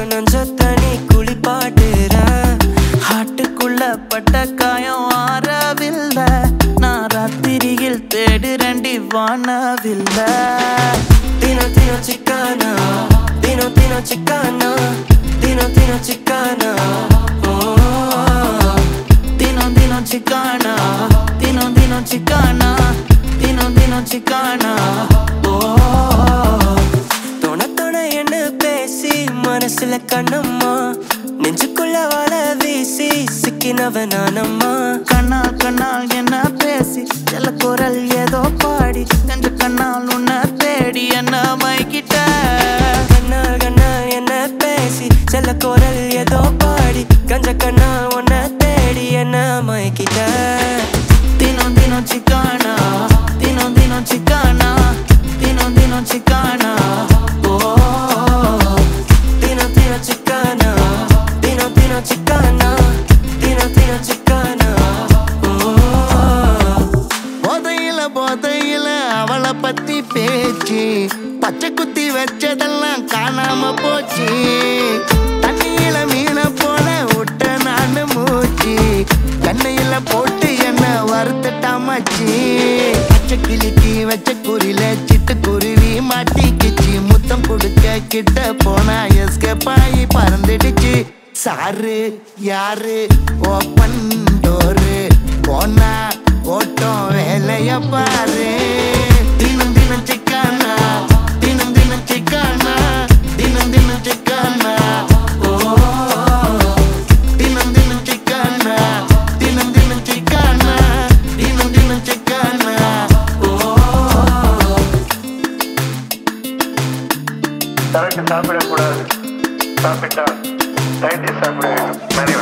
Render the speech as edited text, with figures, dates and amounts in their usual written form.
நஞ்ச தனி குளிப்பாட்டுறேன். ஹாட்டுக்குள்ள பட்ட காயம் ஆறவில்லை. நான் ராத்திரியில் தேடுறேன்டி வானவில்லை. தினோ தினோ சிக்கானா, தினோ தினோ சிக்கானா, தினோ தினோ சிக்கானா, தினோ தினோ சிக்கானா, தினோ தினோ சிக்கானா, தினோ தினோ சிக்கானா. தொண தொண என்ன பேசி மனசுல கண்ணம்மா, நெஞ்சுக்குள்ள வர வீசி சிக்கினவன் நானம்மா. கண்ணால் கண்ணால் என்ன பேசி சில குரல் ஏதோ பாடி கஞ்ச கண்ணால் உன்னை தேடி என்ன மைக்கிட்ட. கண்ணால் கண்ணால் என்ன பேசி சில குரல் ஏதோ பாடி கஞ்ச கண்ணால் உன்னை தேடி என்ன மைக்கிட்ட. தினோ தினோ சிக்கானா, தினோ தினோ சிக்கானா, தினோ தினோ சிக்கானா. தினோ தினோ சிக்கானா, தினோ தினோ சிக்கானா, தினோ தினோ சிக்கானா. போதையில போதையில அவளை பத்தி பேச்சு, பச்சை குத்தி வச்சதெல்லாம் காணாம போச்சு. தண்ணியில மீனை போல விட்ட நானு மூச்சு, கண்ணையில போட்டு என்ன வறுத்துட்டாமச்சு. பச்சை கிளிக்கு வச்ச குறியில சிட்டு குருவி மாட்டிக்கிச்சு. முத்தம் கொடுக்க கிட்ட போனா எஸ்கேப் ஆகி பறந்துடுச்சு. சாரு யாரு ஓப்பன் டோரு, போனா ஓட்டம் வேலைய பாரு. தினம் தினம் சிக்கானா, தினம் தினம் சிக்கானா, தினம் தினம் சிக்கானா. தினம் தினம் சிக்கானா, தினம் தினம் சிக்கானா, தினம் தினம் சிக்கானா. சரக்கு சாப்பிடக்கூடாது, சாப்பிட்டா டைட்டி சாப்பிட வேண்டும்.